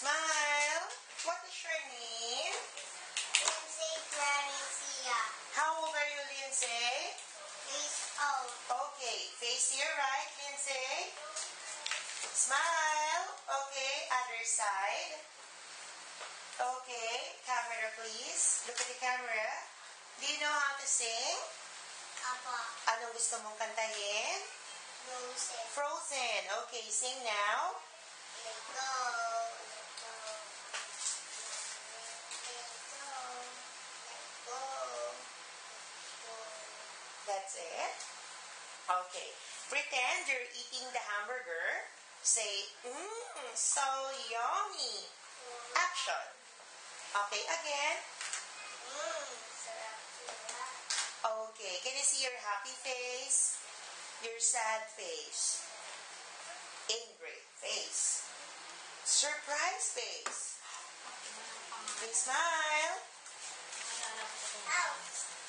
Smile. What is your name? Lyndsey Garcia. How old are you, Lyndsey? 8 old. Okay, face here, right, Lyndsey? Smile. Okay, other side. Okay, camera please. Look at the camera. Do you know how to sing? Apa. Anong gusto mong kantahin? Roses. Frozen. Okay, sing now. Let go. That's it. Okay. Pretend you're eating the hamburger. Say, so yummy. Action. Okay, again. Sarap sila. Okay, can you see your happy face? Your sad face? Angry face? Surprise face? Big smile. Ouch.